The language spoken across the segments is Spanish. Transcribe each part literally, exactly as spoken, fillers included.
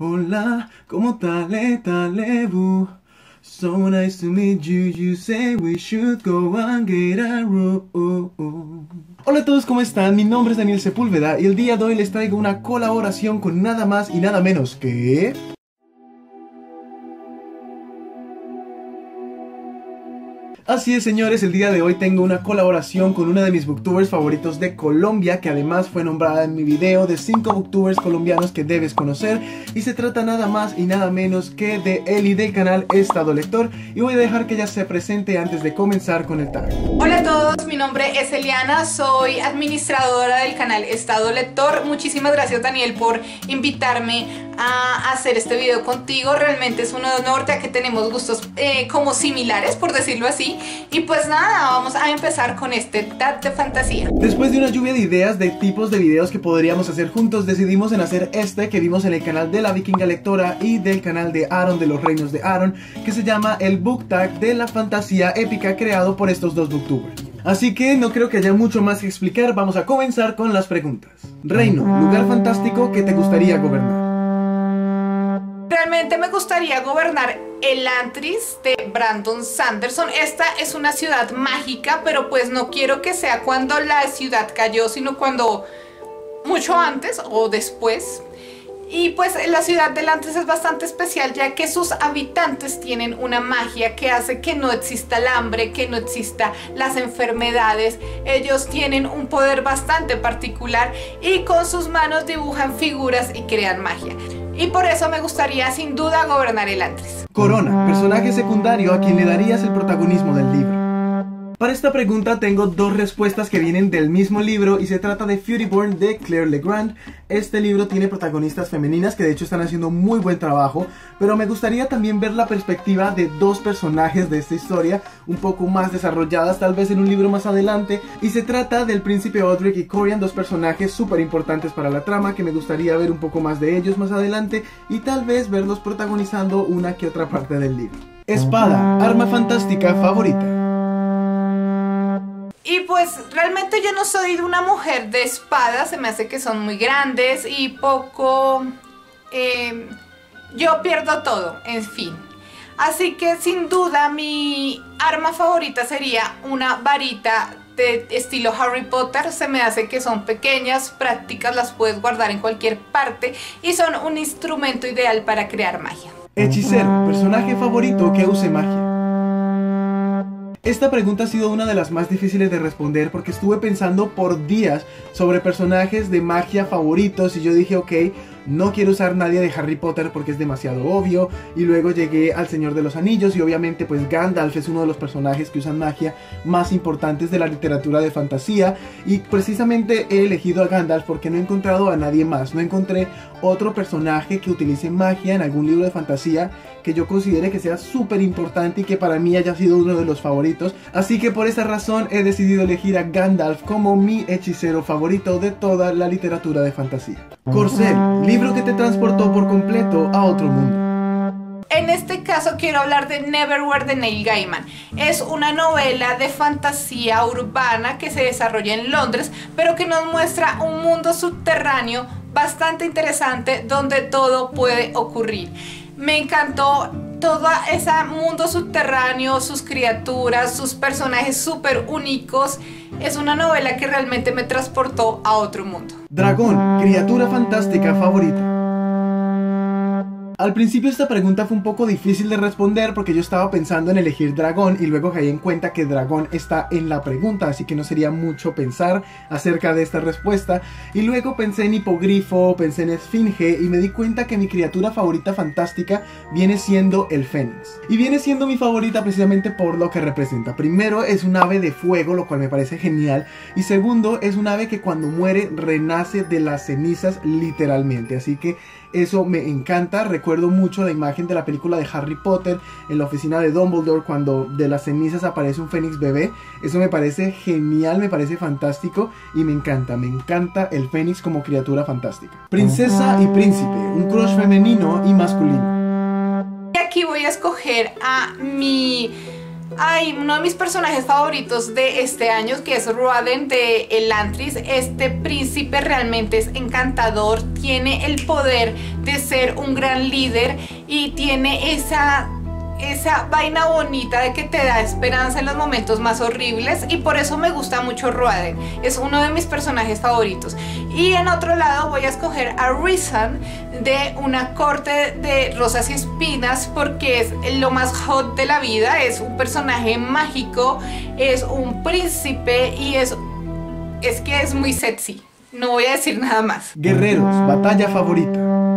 Hola, ¿cómo tale tale boo? So nice to meet you, you say we should go and get a room. Hola a todos, ¿cómo están? Mi nombre es Daniel Sepúlveda y el día de hoy les traigo una colaboración con nada más y nada menos que... Así es, señores, el día de hoy tengo una colaboración con una de mis booktubers favoritos de Colombia, que además fue nombrada en mi video de cinco booktubers colombianos que debes conocer, y se trata nada más y nada menos que de Eli del canal Estado Lector, y voy a dejar que ella se presente antes de comenzar con el tag. Hola a todos, mi nombre es Eliana, soy administradora del canal Estado Lector. Muchísimas gracias, Daniel, por invitarme a hacer este video contigo. Realmente es un honor, ya que tenemos gustos eh, como similares, por decirlo así. Y pues nada, vamos a empezar con este tag de fantasía. Después de una lluvia de ideas de tipos de videos que podríamos hacer juntos, decidimos en hacer este que vimos en el canal de la Vikinga Lectora y del canal de Aaron, de los Reinos de Aaron, que se llama el Book Tag de la fantasía épica creado por estos dos booktubers. Así que no creo que haya mucho más que explicar, vamos a comenzar con las preguntas. Reino, lugar fantástico que te gustaría gobernar. Realmente me gustaría gobernar Elantris de Brandon Sanderson. Esta es una ciudad mágica, pero pues no quiero que sea cuando la ciudad cayó, sino cuando mucho antes o después. Y pues la ciudad de Elantris es bastante especial, ya que sus habitantes tienen una magia que hace que no exista el hambre, que no exista las enfermedades. Ellos tienen un poder bastante particular y con sus manos dibujan figuras y crean magia. Y por eso me gustaría sin duda gobernar Elantris. Corona, personaje secundario a quien le darías el protagonismo del libro. Para esta pregunta tengo dos respuestas que vienen del mismo libro y se trata de Furyborn de Claire Legrand. Este libro tiene protagonistas femeninas que de hecho están haciendo muy buen trabajo, pero me gustaría también ver la perspectiva de dos personajes de esta historia un poco más desarrolladas, tal vez en un libro más adelante, y se trata del príncipe Odric y Corian, dos personajes súper importantes para la trama que me gustaría ver un poco más de ellos más adelante y tal vez verlos protagonizando una que otra parte del libro. Espada, arma fantástica favorita. Y pues realmente yo no soy una mujer de espadas, se me hace que son muy grandes y poco... Eh, yo pierdo todo, en fin. Así que sin duda mi arma favorita sería una varita de estilo Harry Potter. Se me hace que son pequeñas, prácticas, las puedes guardar en cualquier parte y son un instrumento ideal para crear magia. Hechicero, personaje favorito que use magia. Esta pregunta ha sido una de las más difíciles de responder porque estuve pensando por días sobre personajes de magia favoritos y yo dije, ok, no quiero usar nadie de Harry Potter porque es demasiado obvio, y luego llegué al Señor de los Anillos y obviamente pues Gandalf es uno de los personajes que usan magia más importantes de la literatura de fantasía, y precisamente he elegido a Gandalf porque no he encontrado a nadie más, no encontré otro personaje que utilice magia en algún libro de fantasía que yo considere que sea súper importante y que para mí haya sido uno de los favoritos, así que por esa razón he decidido elegir a Gandalf como mi hechicero favorito de toda la literatura de fantasía. Corcel, libro que te transportó por completo a otro mundo. En este caso quiero hablar de Neverwhere de Neil Gaiman. Es una novela de fantasía urbana que se desarrolla en Londres, pero que nos muestra un mundo subterráneo bastante interesante donde todo puede ocurrir. Me encantó todo ese mundo subterráneo, sus criaturas, sus personajes súper únicos. Es una novela que realmente me transportó a otro mundo. Dragón, criatura fantástica favorita. Al principio esta pregunta fue un poco difícil de responder porque yo estaba pensando en elegir dragón y luego caí en cuenta que dragón está en la pregunta, así que no sería mucho pensar acerca de esta respuesta, y luego pensé en hipogrifo, pensé en esfinge y me di cuenta que mi criatura favorita fantástica viene siendo el fénix, y viene siendo mi favorita precisamente por lo que representa. Primero, es un ave de fuego, lo cual me parece genial, y segundo, es un ave que cuando muere renace de las cenizas literalmente, así que eso me encanta. Recuerdo mucho la imagen de la película de Harry Potter en la oficina de Dumbledore cuando de las cenizas aparece un fénix bebé. Eso me parece genial, me parece fantástico y me encanta, me encanta el fénix como criatura fantástica. Princesa y príncipe, un crush femenino y masculino. Y aquí voy a escoger a mi Hay uno de mis personajes favoritos de este año, que es Ruaden de Elantris. Este príncipe realmente es encantador, tiene el poder de ser un gran líder y tiene esa... esa vaina bonita de que te da esperanza en los momentos más horribles, y por eso me gusta mucho Ruaden, es uno de mis personajes favoritos. Y en otro lado voy a escoger a Rhysand de Una corte de rosas y espinas, porque es lo más hot de la vida, es un personaje mágico, es un príncipe y es, es que es muy sexy, no voy a decir nada más. Guerreros, batalla favorita.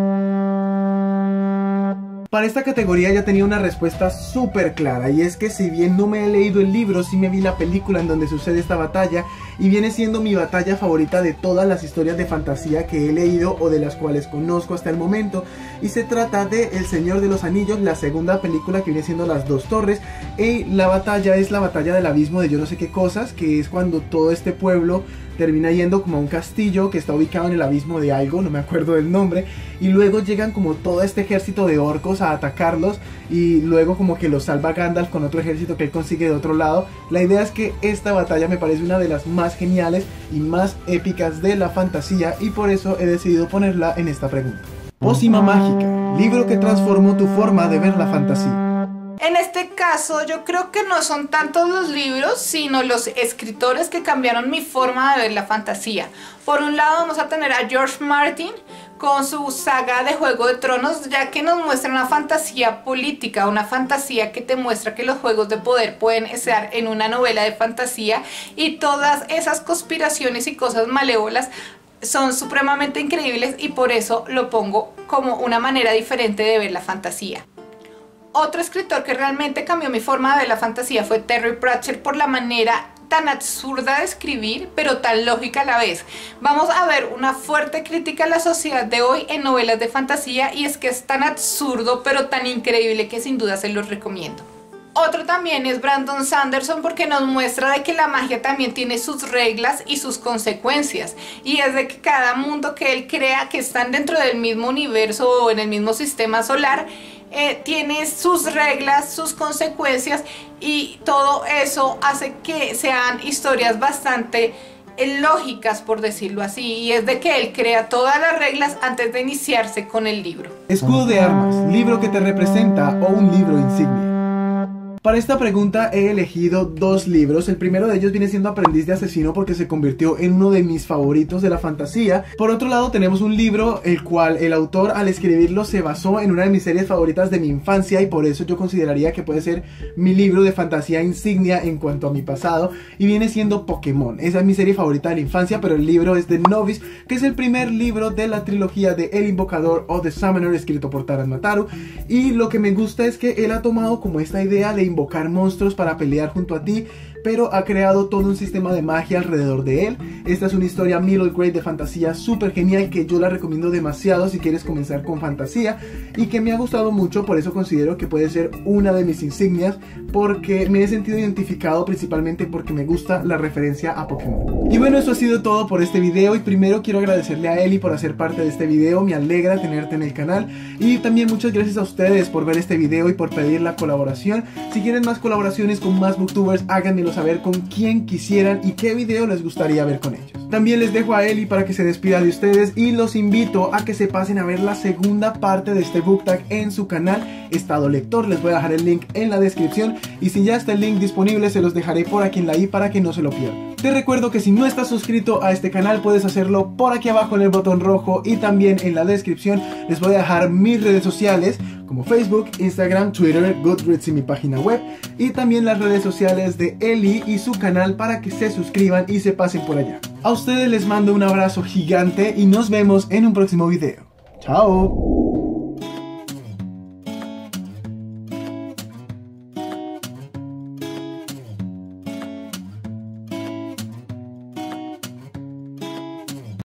Para esta categoría ya tenía una respuesta súper clara, y es que si bien no me he leído el libro, sí me vi la película en donde sucede esta batalla, y viene siendo mi batalla favorita de todas las historias de fantasía que he leído o de las cuales conozco hasta el momento, y se trata de El Señor de los Anillos, la segunda película, que viene siendo Las Dos Torres, y la batalla es la batalla del abismo de yo no sé qué cosas, que es cuando todo este pueblo termina yendo como a un castillo que está ubicado en el abismo de algo, no me acuerdo del nombre, y luego llegan como todo este ejército de orcos a atacarlos, y luego como que los salva Gandalf con otro ejército que él consigue de otro lado. La idea es que esta batalla me parece una de las más geniales y más épicas de la fantasía, y por eso he decidido ponerla en esta pregunta. Pócima mágica, libro que transformó tu forma de ver la fantasía. En este caso yo creo que no son tantos los libros, sino los escritores que cambiaron mi forma de ver la fantasía. Por un lado vamos a tener a George Martin con su saga de Juego de Tronos, ya que nos muestra una fantasía política, una fantasía que te muestra que los juegos de poder pueden estar en una novela de fantasía, y todas esas conspiraciones y cosas malévolas son supremamente increíbles, y por eso lo pongo como una manera diferente de ver la fantasía. Otro escritor que realmente cambió mi forma de ver la fantasía fue Terry Pratchett, por la manera tan absurda de escribir, pero tan lógica a la vez. Vamos a ver una fuerte crítica a la sociedad de hoy en novelas de fantasía, y es que es tan absurdo pero tan increíble que sin duda se los recomiendo. Otro también es Brandon Sanderson, porque nos muestra de que la magia también tiene sus reglas y sus consecuencias, y es de que cada mundo que él crea, que están dentro del mismo universo o en el mismo sistema solar, Eh, tiene sus reglas, sus consecuencias, y todo eso hace que sean historias bastante eh, lógicas, por decirlo así, y es de que él crea todas las reglas antes de iniciarse con el libro. Escudo de armas, libro que te representa o un libro insignia. Para esta pregunta he elegido dos libros. El primero de ellos viene siendo Aprendiz de Asesino, porque se convirtió en uno de mis favoritos de la fantasía. Por otro lado tenemos un libro el cual el autor, al escribirlo, se basó en una de mis series favoritas de mi infancia, y por eso yo consideraría que puede ser mi libro de fantasía insignia en cuanto a mi pasado, y viene siendo Pokémon. Esa es mi serie favorita de la infancia, pero el libro es de Novice, que es el primer libro de la trilogía de El Invocador o The Summoner, escrito por Taran Mataru, y lo que me gusta es que él ha tomado como esta idea de invocar monstruos para pelear junto a ti, pero ha creado todo un sistema de magia alrededor de él. Esta es una historia middle grade de fantasía súper genial, que yo la recomiendo demasiado si quieres comenzar con fantasía, y que me ha gustado mucho. Por eso considero que puede ser una de mis insignias, porque me he sentido identificado, principalmente porque me gusta la referencia a Pokémon. Y bueno, eso ha sido todo por este video, y primero quiero agradecerle a Eli por hacer parte de este video. Me alegra tenerte en el canal, y también muchas gracias a ustedes por ver este video y por pedir la colaboración. Si quieren más colaboraciones con más booktubers, háganmelo saber con quién quisieran y qué video les gustaría ver con ellos. También les dejo a Eli para que se despida de ustedes, y los invito a que se pasen a ver la segunda parte de este book tag en su canal Estado Lector. Les voy a dejar el link en la descripción, y si ya está el link disponible se los dejaré por aquí en la i para que no se lo pierdan. Te recuerdo que si no estás suscrito a este canal puedes hacerlo por aquí abajo en el botón rojo, y también en la descripción les voy a dejar mis redes sociales como Facebook, Instagram, Twitter, Goodreads y mi página web, y también las redes sociales de Eli y su canal para que se suscriban y se pasen por allá. A ustedes les mando un abrazo gigante y nos vemos en un próximo video. ¡Chao!